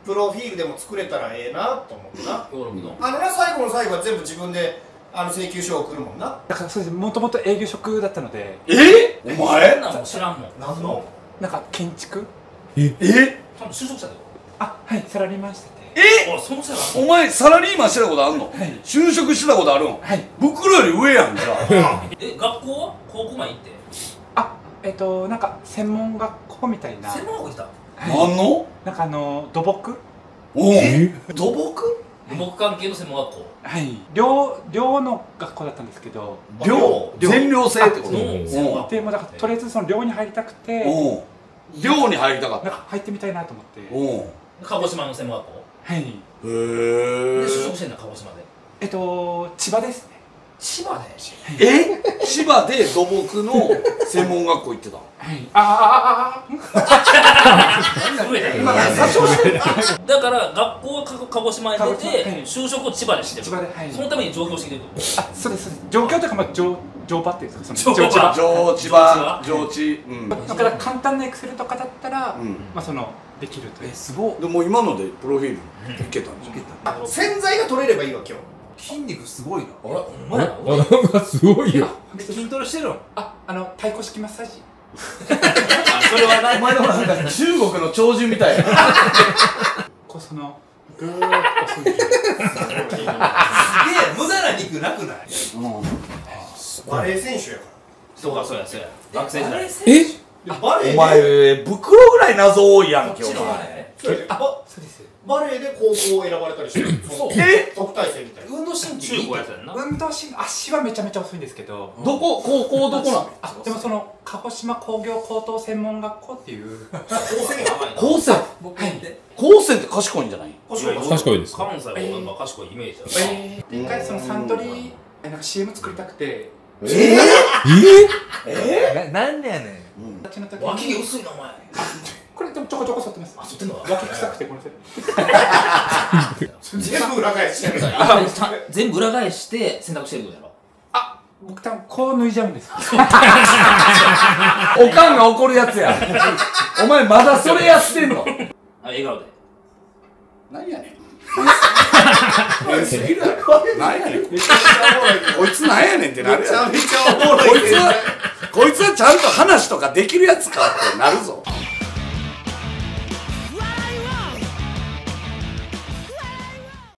プロフィールでも作れたらええなと思ってな。 登録の最後の最後は全部自分で請求書を送るもんな。 だからそうです。もともと営業職だったので。 お前なんも知らんもん。 なんのなんか建築。 多分就職したで。 はい、サラリーマンしてて。 そのお前サラリーマンしてたことあんの？就職してたことあるの？ はい。 袋より上やんじゃあ。 学校は高校まで行って。 なんか専門学校みたいな。 専門学校行った。 なんの？ なんか土木。 土木？ 土木関係の専門学校。 はい。寮の学校だったんですけど。 全寮制ってこと？ でもだからとりあえずその寮に入りたくて。 寮に入りたかった。 なんか入ってみたいなと思って。 鹿児島の専門学校。 はい。 で就職してんだ鹿児島で。 千葉ですね。 千葉で？ 千葉で土木の専門学校行ってた。 はい。 だから学校は鹿児島に出て就職を千葉でしてる。 千葉で。 そのために上京してきてる。 そうです。上京というか乗馬っていうんですか。 上智。 だから簡単なエクセルとかだったらできるという。 すごい。でも今のでプロフィールいけたんじゃん。 洗剤が取れればいいわ今日。 筋肉すごいな。 あれ、お前ら。 なんかすごいよ。 筋トレしてるの？ 太鼓式マッサージ。 それはない。 お前のなんか中国の超人みたいな。 こうぐーっと押すんですよ。 すげえ無駄な肉なくない？ バレー選手やから。 そうや。学生時代。 バレーお前袋ぐらい謎多いやん今日。 そうです。 バレーで高校を選ばれたりしてる。特待生みたいな。 運動神経いいやつやんな。 運動神経、足はめちゃめちゃ遅いんですけど。 高校どこなの？ でも鹿児島工業高等専門学校っていう。 高専って賢いんじゃない？ 賢いです。 関西は賢いイメージだ。 一回サントリーなんか CM 作りたくて。 なんでやねん。 脇毛薄いなお前。 これでもちょこちょこ剃ってます。 剃ってんの？ 脇臭くてこれ。 全部裏返してる。 全部裏返して洗濯してることやろ。 僕多分こう脱いじゃうんです。 おかんが怒るやつや。お前まだそれやってんの？ 笑顔で。 何やねん。何やねん。こいつ何やねんってなるやん。 めちゃめちゃおもろい。 こいつはちゃんと話とかできるやつかってなるぞ。